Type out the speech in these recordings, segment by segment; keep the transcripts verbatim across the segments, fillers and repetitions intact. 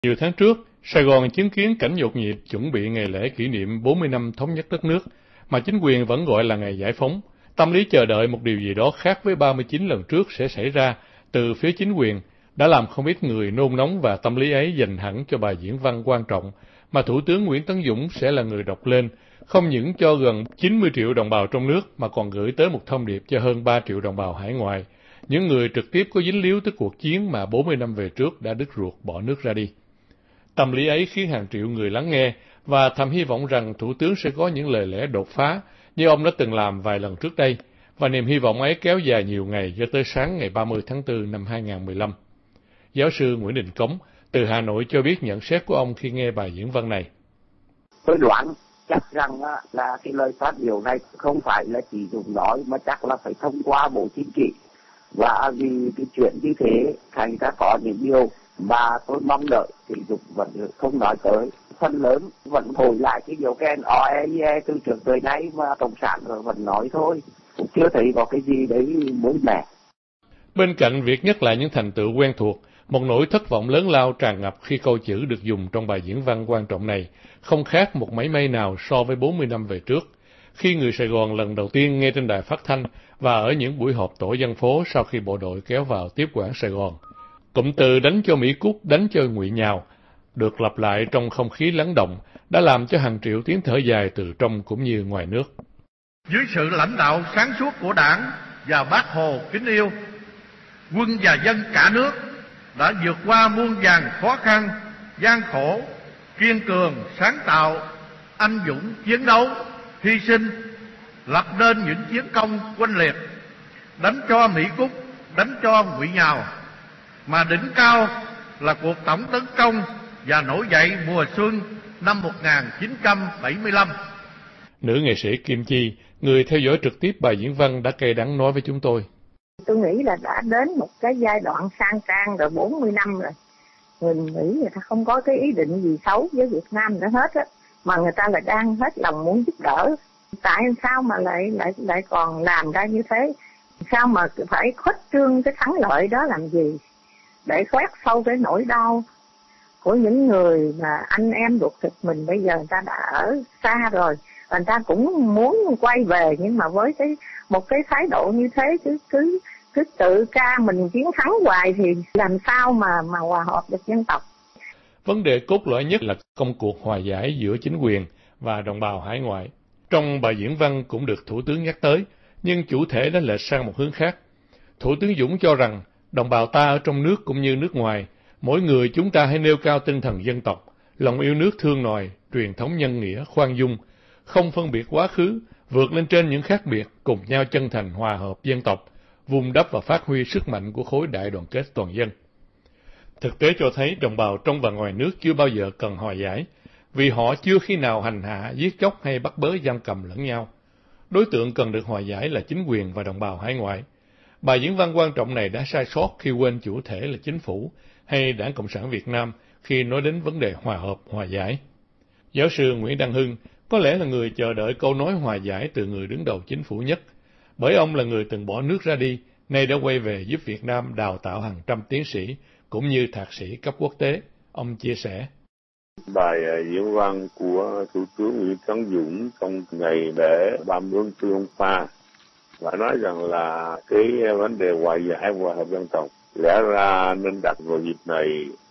Nhiều tháng trước, Sài Gòn chứng kiến cảnh nhộn nhịp chuẩn bị ngày lễ kỷ niệm bốn mươi năm thống nhất đất nước, mà chính quyền vẫn gọi là ngày giải phóng. Tâm lý chờ đợi một điều gì đó khác với ba mươi chín lần trước sẽ xảy ra từ phía chính quyền đã làm không ít người nôn nóng, và tâm lý ấy dành hẳn cho bài diễn văn quan trọng mà Thủ tướng Nguyễn Tấn Dũng sẽ là người đọc lên, không những cho gần chín mươi triệu đồng bào trong nước mà còn gửi tới một thông điệp cho hơn ba triệu đồng bào hải ngoại, những người trực tiếp có dính líu tới cuộc chiến mà bốn mươi năm về trước đã đứt ruột bỏ nước ra đi. Tâm lý ấy khiến hàng triệu người lắng nghe và thầm hy vọng rằng Thủ tướng sẽ có những lời lẽ đột phá như ông đã từng làm vài lần trước đây, và niềm hy vọng ấy kéo dài nhiều ngày cho tới sáng ngày ba mươi tháng tư năm hai nghìn không trăm mười lăm. Giáo sư Nguyễn Đình Cống từ Hà Nội cho biết nhận xét của ông khi nghe bài diễn văn này. Tôi đoán chắc rằng là cái lời phát biểu này không phải là chỉ dùng nói mà chắc là phải thông qua Bộ Chính trị, và vì cái chuyện như thế thành ra có những điều mà tôi mong đợi thì Dũng vẫn không nói tới. Phần lớn vẫn hồi lại cái điều khen o e e từ trước tới nay mà Cộng sản vẫn nói thôi, cũng chưa thấy có cái gì đấy mới mẻ. Bên cạnh việc nhắc lại những thành tựu quen thuộc, một nỗi thất vọng lớn lao tràn ngập khi câu chữ được dùng trong bài diễn văn quan trọng này không khác một mảy may nào so với bốn mươi năm về trước, khi người Sài Gòn lần đầu tiên nghe trên đài phát thanh và ở những buổi họp tổ dân phố sau khi bộ đội kéo vào tiếp quản Sài Gòn. Cụm từ đánh cho Mỹ Cúc, đánh cho Ngụy Nhào được lặp lại trong không khí lắng động đã làm cho hàng triệu tiếng thở dài từ trong cũng như ngoài nước. Dưới sự lãnh đạo sáng suốt của Đảng và Bác Hồ kính yêu, quân và dân cả nước đã vượt qua muôn vàn khó khăn, gian khổ, kiên cường, sáng tạo, anh dũng chiến đấu, hy sinh, lập nên những chiến công oanh liệt, đánh cho Mỹ Cúc, đánh cho Ngụy Nhào, mà đỉnh cao là cuộc tổng tấn công và nổi dậy mùa xuân năm một nghìn chín trăm bảy mươi lăm. Nữ nghệ sĩ Kim Chi, người theo dõi trực tiếp bài diễn văn đã cay đắng nói với chúng tôi. Tôi nghĩ là đã đến một cái giai đoạn sang trang rồi, bốn mươi năm rồi. Người Mỹ người ta không có cái ý định gì xấu với Việt Nam nữa hết á, mà người ta lại đang hết lòng muốn giúp đỡ. Tại sao mà lại lại lại còn làm ra như thế? Sao mà phải khuếch trương cái thắng lợi đó làm gì? Để khoét sâu cái nỗi đau của những người mà anh em ruột thịt mình bây giờ người ta đã ở xa rồi, và người ta cũng muốn quay về, nhưng mà với cái một cái thái độ như thế, cứ cứ cứ tự ca mình chiến thắng hoài thì làm sao mà mà hòa hợp được dân tộc. Vấn đề cốt lõi nhất là công cuộc hòa giải giữa chính quyền và đồng bào hải ngoại. Trong bài diễn văn cũng được Thủ tướng nhắc tới, nhưng chủ thể đã lệch sang một hướng khác. Thủ tướng Dũng cho rằng đồng bào ta ở trong nước cũng như nước ngoài, mỗi người chúng ta hãy nêu cao tinh thần dân tộc, lòng yêu nước thương nòi, truyền thống nhân nghĩa, khoan dung, không phân biệt quá khứ, vượt lên trên những khác biệt, cùng nhau chân thành hòa hợp dân tộc, vun đắp và phát huy sức mạnh của khối đại đoàn kết toàn dân. Thực tế cho thấy đồng bào trong và ngoài nước chưa bao giờ cần hòa giải, vì họ chưa khi nào hành hạ, giết chóc hay bắt bớ giam cầm lẫn nhau. Đối tượng cần được hòa giải là chính quyền và đồng bào hải ngoại. Bài diễn văn quan trọng này đã sai sót khi quên chủ thể là chính phủ hay Đảng Cộng sản Việt Nam khi nói đến vấn đề hòa hợp, hòa giải. Giáo sư Nguyễn Đăng Hưng có lẽ là người chờ đợi câu nói hòa giải từ người đứng đầu chính phủ nhất, bởi ông là người từng bỏ nước ra đi, nay đã quay về giúp Việt Nam đào tạo hàng trăm tiến sĩ cũng như thạc sĩ cấp quốc tế. Ông chia sẻ. Bài diễn văn của Thủ tướng Nguyễn Tấn Dũng trong ngày lễ ba mươi tháng tư hôm qua và nói rằng là cái vấn đề hòa giải hòa hợp dân tộc lẽ ra nên đặt vào dịp này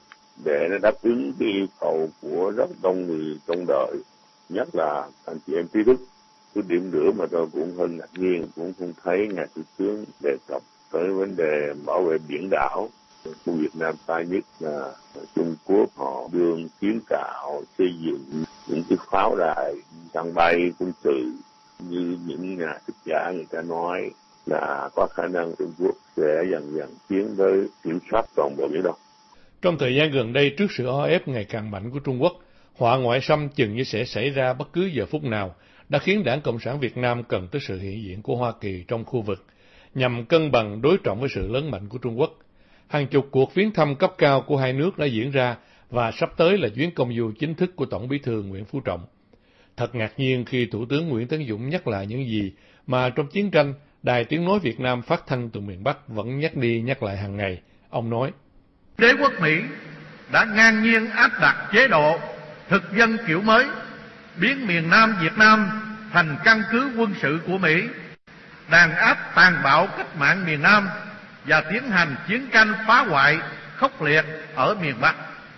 để nó đáp ứng cái yêu cầu của rất đông người trong đời, nhất là anh chị em trí thức. Cái điểm nữa mà tôi cũng hơi ngạc nhiên, cũng không thấy ngài Thủ tướng đề cập tới vấn đề bảo vệ biển đảo. Của Việt Nam ta nhất là Trung Quốc họ đương kiến tạo xây dựng những cái pháo đài, sân bay quân sự, như những nhà thực giả người ta nói là có khả năng Trung Quốc sẽ dần dần tiến tới kiểm soát toàn bộ Biển Đông. Trong thời gian gần đây, trước sự o ép ngày càng mạnh của Trung Quốc, họa ngoại xâm chừng như sẽ xảy ra bất cứ giờ phút nào, đã khiến Đảng Cộng sản Việt Nam cần tới sự hiện diện của Hoa Kỳ trong khu vực, nhằm cân bằng đối trọng với sự lớn mạnh của Trung Quốc. Hàng chục cuộc viếng thăm cấp cao của hai nước đã diễn ra và sắp tới là chuyến công du chính thức của Tổng Bí thư Nguyễn Phú Trọng. Thật ngạc nhiên khi Thủ tướng Nguyễn Tấn Dũng nhắc lại những gì mà trong chiến tranh, Đài Tiếng Nói Việt Nam phát thanh từ miền Bắc vẫn nhắc đi nhắc lại hàng ngày. Ông nói, Đế quốc Mỹ đã ngang nhiên áp đặt chế độ thực dân kiểu mới, biến miền Nam Việt Nam thành căn cứ quân sự của Mỹ, đàn áp tàn bạo cách mạng miền Nam và tiến hành chiến tranh phá hoại khốc liệt ở miền Bắc.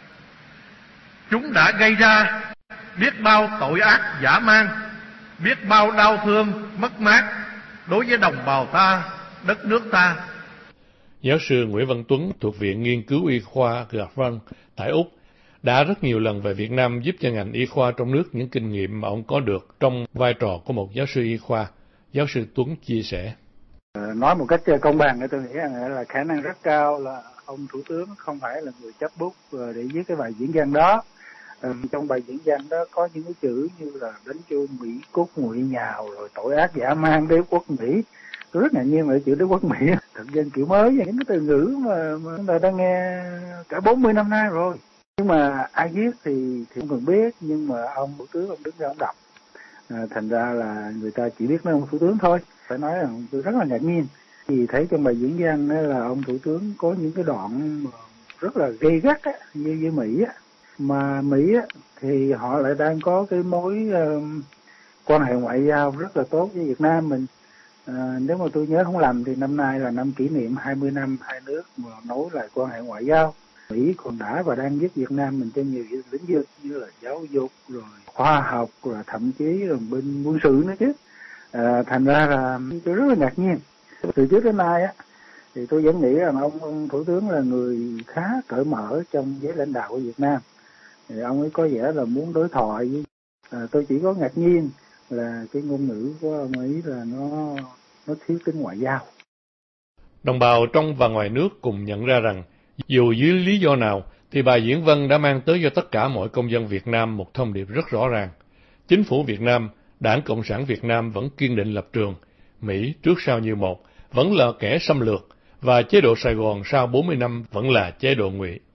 Chúng đã gây ra biết bao tội ác dã man, biết bao đau thương, mất mát đối với đồng bào ta, đất nước ta. Giáo sư Nguyễn Văn Tuấn thuộc Viện Nghiên cứu Y khoa Gavin tại Úc đã rất nhiều lần về Việt Nam giúp cho ngành y khoa trong nước những kinh nghiệm mà ông có được trong vai trò của một giáo sư y khoa. Giáo sư Tuấn chia sẻ. Nói một cách công bằng, tôi nghĩ là khả năng rất cao là ông Thủ tướng không phải là người chấp bút để viết cái bài diễn văn đó. Trong bài diễn văn đó có những cái chữ như là đánh chuông Mỹ cốt nguội nhào, rồi tội ác dã man đế quốc Mỹ. Tôi rất ngạc nhiên về chữ đế quốc Mỹ, thực dân kiểu mới, những cái từ ngữ mà, mà chúng ta đã nghe cả bốn mươi năm nay rồi. Nhưng mà ai viết thì, thì không cần biết, nhưng mà ông Thủ tướng ông đứng ra ông đọc. À, thành ra là người ta chỉ biết nói ông Thủ tướng thôi. Phải nói là tôi rất là ngạc nhiên. Thì thấy trong bài diễn văn là ông Thủ tướng có những cái đoạn rất là gay gắt á, như với Mỹ á. Mà Mỹ á, thì họ lại đang có cái mối uh, quan hệ ngoại giao rất là tốt với Việt Nam mình. À, nếu mà tôi nhớ không lầm thì năm nay là năm kỷ niệm hai mươi năm hai nước mà nối lại quan hệ ngoại giao. Mỹ còn đã và đang giúp Việt Nam mình trên nhiều lĩnh vực như là giáo dục, rồi khoa học, rồi thậm chí là bên quân sự nữa chứ. À, thành ra là tôi rất là ngạc nhiên. Từ trước đến nay á, thì tôi vẫn nghĩ rằng ông, ông Thủ tướng là người khá cởi mở trong giới lãnh đạo của Việt Nam. Thì ông ấy có vẻ là muốn đối thoại với. À, tôi chỉ có ngạc nhiên là cái ngôn ngữ của ông ấy là nó nó thiếu tính ngoại giao. Đồng bào trong và ngoài nước cùng nhận ra rằng dù dưới lý do nào thì bài diễn văn đã mang tới cho tất cả mọi công dân Việt Nam một thông điệp rất rõ ràng. Chính phủ Việt Nam, Đảng Cộng sản Việt Nam vẫn kiên định lập trường, Mỹ trước sau như một, vẫn là kẻ xâm lược, và chế độ Sài Gòn sau bốn mươi năm vẫn là chế độ ngụy.